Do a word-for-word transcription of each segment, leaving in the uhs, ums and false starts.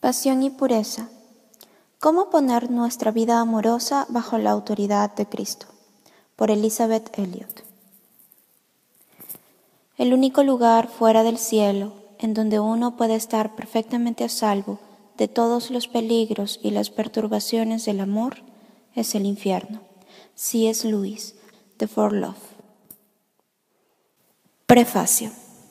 Pasión y pureza. ¿Cómo poner nuestra vida amorosa bajo la autoridad de Cristo? Por Elizabeth Elliot. El único lugar fuera del cielo en donde uno puede estar perfectamente a salvo de todos los peligros y las perturbaciones del amor es el infierno. C S Lewis, The For Love. Prefacio.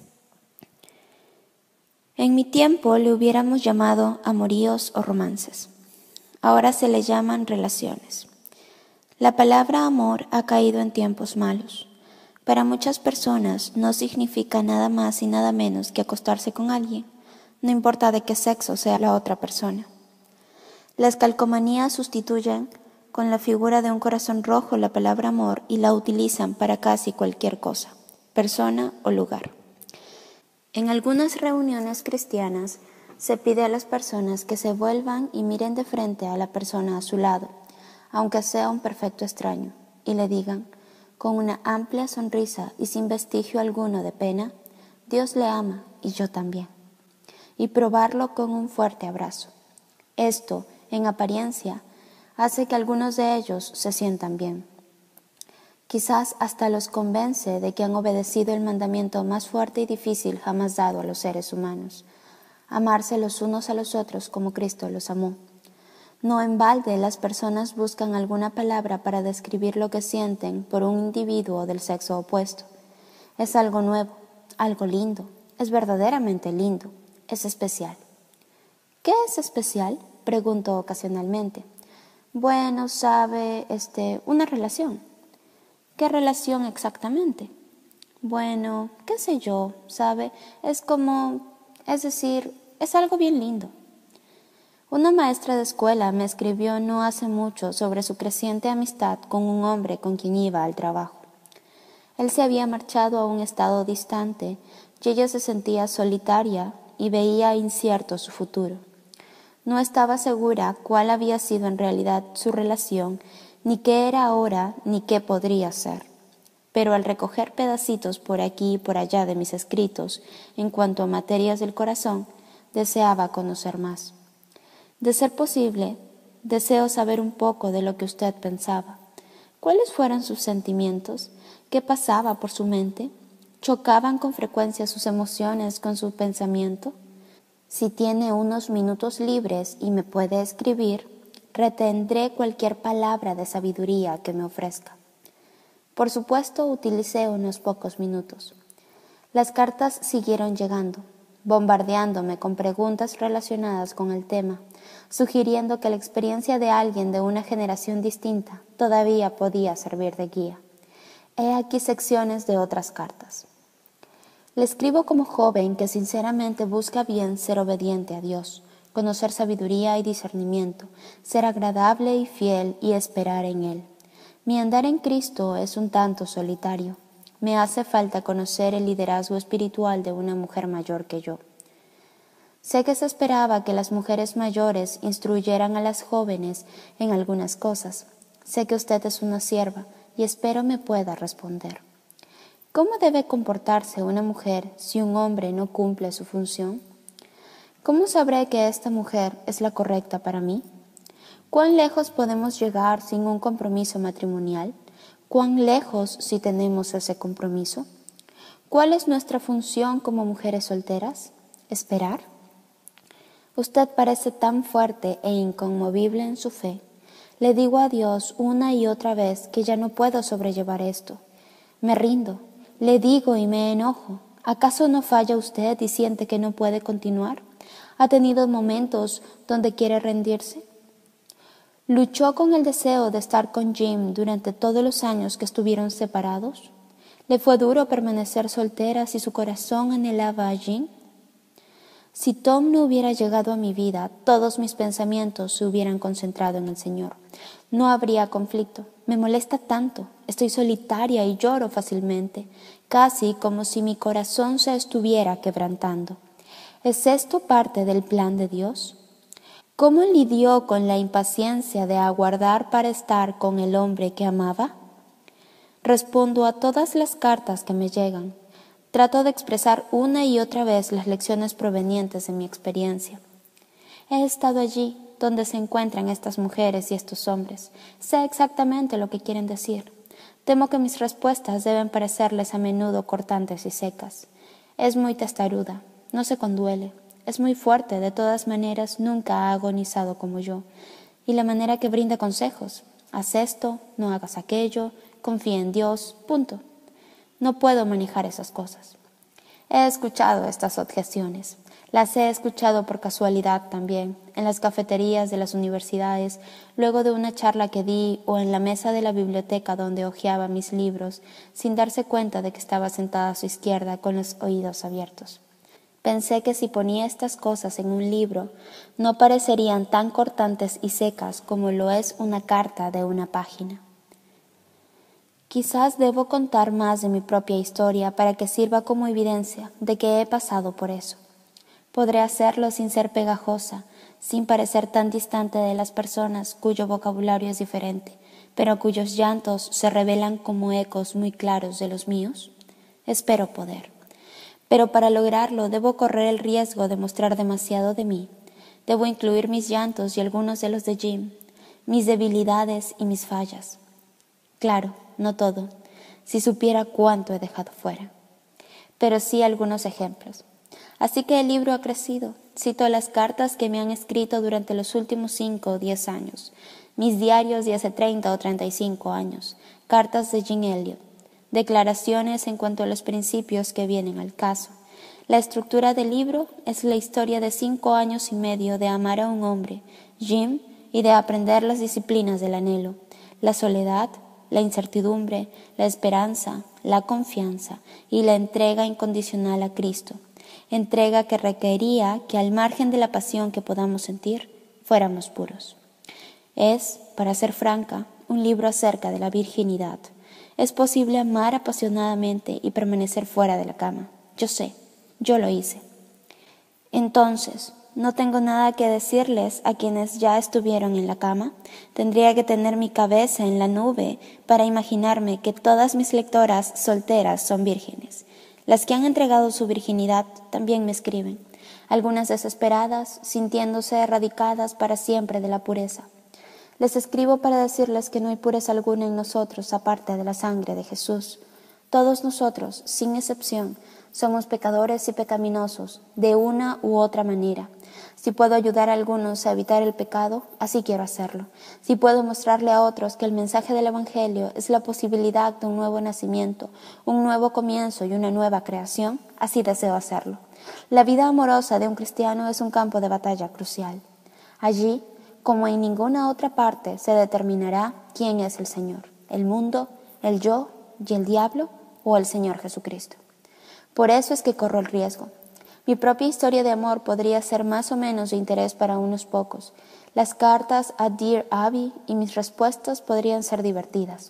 En mi tiempo le hubiéramos llamado amoríos o romances. Ahora se le llaman relaciones. La palabra amor ha caído en tiempos malos. Para muchas personas no significa nada más y nada menos que acostarse con alguien, no importa de qué sexo sea la otra persona. Las calcomanías sustituyen con la figura de un corazón rojo la palabra amor y la utilizan para casi cualquier cosa, persona o lugar. En algunas reuniones cristianas se pide a las personas que se vuelvan y miren de frente a la persona a su lado, aunque sea un perfecto extraño, y le digan, con una amplia sonrisa y sin vestigio alguno de pena, Dios le ama y yo también, y probarlo con un fuerte abrazo. Esto, en apariencia, hace que algunos de ellos se sientan bien. Quizás hasta los convence de que han obedecido el mandamiento más fuerte y difícil jamás dado a los seres humanos, amarse los unos a los otros como Cristo los amó. No en balde las personas buscan alguna palabra para describir lo que sienten por un individuo del sexo opuesto. Es algo nuevo, algo lindo, es verdaderamente lindo, es especial. ¿Qué es especial?, pregunto ocasionalmente. Bueno, sabe, este, una relación. ¿Qué relación exactamente? Bueno, qué sé yo, ¿sabe? Es como, es decir, es algo bien lindo. Una maestra de escuela me escribió no hace mucho sobre su creciente amistad con un hombre con quien iba al trabajo. Él se había marchado a un estado distante y ella se sentía solitaria y veía incierto su futuro. No estaba segura cuál había sido en realidad su relación, ni qué era ahora, ni qué podría ser. Pero al recoger pedacitos por aquí y por allá de mis escritos en cuanto a materias del corazón, deseaba conocer más. De ser posible, deseo saber un poco de lo que usted pensaba. ¿Cuáles fueron sus sentimientos? ¿Qué pasaba por su mente? ¿Chocaban con frecuencia sus emociones con su pensamiento? Si tiene unos minutos libres y me puede escribir, retendré cualquier palabra de sabiduría que me ofrezca. Por supuesto, utilicé unos pocos minutos. Las cartas siguieron llegando, bombardeándome con preguntas relacionadas con el tema, sugiriendo que la experiencia de alguien de una generación distinta todavía podía servir de guía. He aquí secciones de otras cartas. Le escribo como joven que sinceramente busca bien ser obediente a Dios, conocer sabiduría y discernimiento, ser agradable y fiel y esperar en Él. Mi andar en Cristo es un tanto solitario. Me hace falta conocer el liderazgo espiritual de una mujer mayor que yo. Sé que se esperaba que las mujeres mayores instruyeran a las jóvenes en algunas cosas. Sé que usted es una sierva y espero me pueda responder. ¿Cómo debe comportarse una mujer si un hombre no cumple su función? ¿Cómo sabré que esta mujer es la correcta para mí? ¿Cuán lejos podemos llegar sin un compromiso matrimonial? ¿Cuán lejos si tenemos ese compromiso? ¿Cuál es nuestra función como mujeres solteras? ¿Esperar? Usted parece tan fuerte e inconmovible en su fe. Le digo a Dios una y otra vez que ya no puedo sobrellevar esto. Me rindo, le digo y me enojo. ¿Acaso no falla usted y siente que no puede continuar? ¿Ha tenido momentos donde quiere rendirse? ¿Luchó con el deseo de estar con Jim durante todos los años que estuvieron separados? ¿Le fue duro permanecer soltera si su corazón anhelaba a Jim? Si Tom no hubiera llegado a mi vida, todos mis pensamientos se hubieran concentrado en el Señor. No habría conflicto. Me molesta tanto. Estoy solitaria y lloro fácilmente, casi como si mi corazón se estuviera quebrantando. ¿Es esto parte del plan de Dios? ¿Cómo lidió con la impaciencia de aguardar para estar con el hombre que amaba? Respondo a todas las cartas que me llegan. Trato de expresar una y otra vez las lecciones provenientes de mi experiencia. He estado allí donde se encuentran estas mujeres y estos hombres. Sé exactamente lo que quieren decir. Temo que mis respuestas deben parecerles a menudo cortantes y secas. Es muy testaruda, no se conduele, es muy fuerte, de todas maneras nunca ha agonizado como yo. Y la manera que brinda consejos, haz esto, no hagas aquello, confía en Dios, punto. No puedo manejar esas cosas. He escuchado estas objeciones. Las he escuchado por casualidad también, en las cafeterías de las universidades, luego de una charla que di o en la mesa de la biblioteca donde hojeaba mis libros, sin darse cuenta de que estaba sentada a su izquierda con los oídos abiertos. Pensé que si ponía estas cosas en un libro, no parecerían tan cortantes y secas como lo es una carta de una página. Quizás debo contar más de mi propia historia para que sirva como evidencia de que he pasado por eso. Podré hacerlo sin ser pegajosa, sin parecer tan distante de las personas cuyo vocabulario es diferente, pero cuyos llantos se revelan como ecos muy claros de los míos. Espero poder. Pero para lograrlo debo correr el riesgo de mostrar demasiado de mí. Debo incluir mis llantos y algunos de los de Jim, mis debilidades y mis fallas. Claro, no todo, si supiera cuánto he dejado fuera. Pero sí algunos ejemplos. Así que el libro ha crecido. Cito las cartas que me han escrito durante los últimos cinco o diez años, mis diarios de hace treinta o treinta y cinco años, cartas de Jim Elliot, declaraciones en cuanto a los principios que vienen al caso. La estructura del libro es la historia de cinco años y medio de amar a un hombre, Jim, y de aprender las disciplinas del anhelo, la soledad, la incertidumbre, la esperanza, la confianza y la entrega incondicional a Cristo. Entrega que requería que al margen de la pasión que podamos sentir, fuéramos puros. Es, para ser franca, un libro acerca de la virginidad. Es posible amar apasionadamente y permanecer fuera de la cama. Yo sé, yo lo hice. Entonces, no tengo nada que decirles a quienes ya estuvieron en la cama. Tendría que tener mi cabeza en la nube para imaginarme que todas mis lectoras solteras son vírgenes. Las que han entregado su virginidad también me escriben, algunas desesperadas, sintiéndose erradicadas para siempre de la pureza. Les escribo para decirles que no hay pureza alguna en nosotros aparte de la sangre de Jesús. Todos nosotros, sin excepción, somos pecadores y pecaminosos, de una u otra manera. Si puedo ayudar a algunos a evitar el pecado, así quiero hacerlo. Si puedo mostrarle a otros que el mensaje del Evangelio es la posibilidad de un nuevo nacimiento, un nuevo comienzo y una nueva creación, así deseo hacerlo. La vida amorosa de un cristiano es un campo de batalla crucial. Allí, como en ninguna otra parte, se determinará quién es el Señor, el mundo, el yo y el diablo o el Señor Jesucristo. Por eso es que corro el riesgo. Mi propia historia de amor podría ser más o menos de interés para unos pocos. Las cartas a Dear Abby y mis respuestas podrían ser divertidas.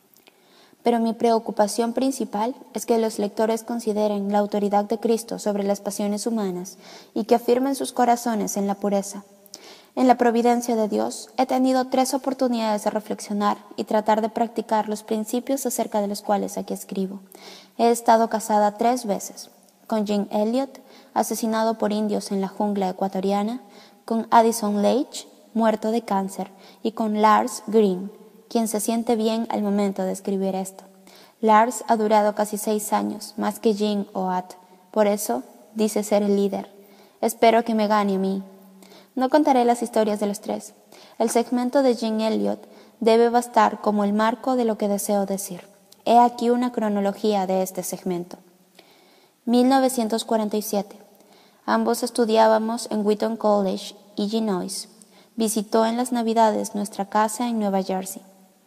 Pero mi preocupación principal es que los lectores consideren la autoridad de Cristo sobre las pasiones humanas y que afirmen sus corazones en la pureza. En la providencia de Dios he tenido tres oportunidades de reflexionar y tratar de practicar los principios acerca de los cuales aquí escribo. He estado casada tres veces, con Jim Elliot, asesinado por indios en la jungla ecuatoriana, con Addison Leitch, muerto de cáncer, y con Lars Green, quien se siente bien al momento de escribir esto. Lars ha durado casi seis años, más que Jim o At, por eso dice ser el líder. Espero que me gane a mí. No contaré las historias de los tres. El segmento de Jim Elliot debe bastar como el marco de lo que deseo decir. He aquí una cronología de este segmento. mil novecientos cuarenta y siete. Ambos estudiábamos en Wheaton College, Illinois. Visitó en las Navidades nuestra casa en Nueva Jersey.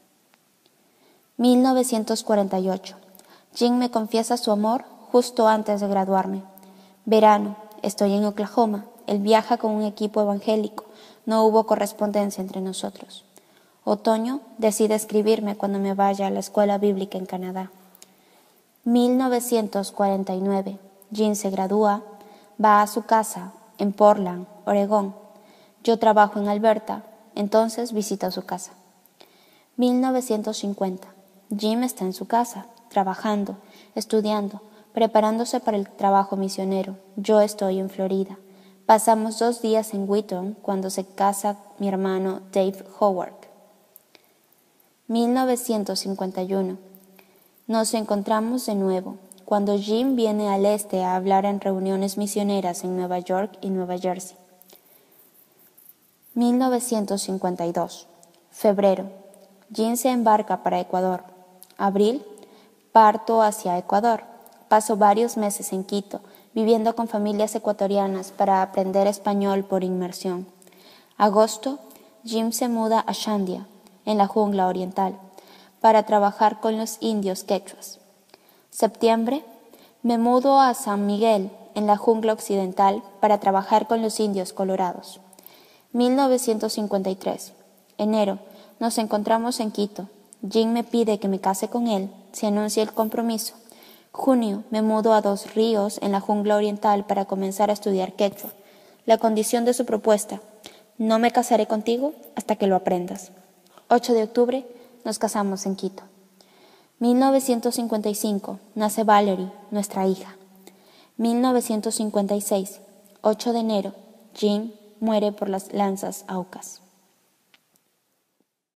mil novecientos cuarenta y ocho. Jim me confiesa su amor justo antes de graduarme. Verano, estoy en Oklahoma. Él viaja con un equipo evangélico. No hubo correspondencia entre nosotros. Otoño, decide escribirme cuando me vaya a la escuela bíblica en Canadá. mil novecientos cuarenta y nueve. Jim se gradúa, va a su casa en Portland, Oregón. Yo trabajo en Alberta, entonces visito su casa. mil novecientos cincuenta. Jim está en su casa, trabajando, estudiando, preparándose para el trabajo misionero. Yo estoy en Florida. Pasamos dos días en Wheaton cuando se casa mi hermano Dave Howard. mil novecientos cincuenta y uno. Nos encontramos de nuevo cuando Jim viene al este a hablar en reuniones misioneras en Nueva York y Nueva Jersey. mil novecientos cincuenta y dos. Febrero. Jim se embarca para Ecuador. Abril. Parto hacia Ecuador. Paso varios meses en Quito, viviendo con familias ecuatorianas para aprender español por inmersión. Agosto. Jim se muda a Shandia, en la jungla oriental, para trabajar con los indios quechuas. Septiembre. Me mudo a San Miguel, en la jungla occidental, para trabajar con los indios colorados. mil novecientos cincuenta y tres. Enero. Nos encontramos en Quito. Jim me pide que me case con él, se anuncia el compromiso. Junio. Me mudo a Dos Ríos, en la jungla oriental, para comenzar a estudiar quechua. La condición de su propuesta: no me casaré contigo hasta que lo aprendas. ocho de octubre. Nos casamos en Quito. mil novecientos cincuenta y cinco. Nace Valerie, nuestra hija. mil novecientos cincuenta y seis. ocho de enero. Jim muere por las lanzas Aucas.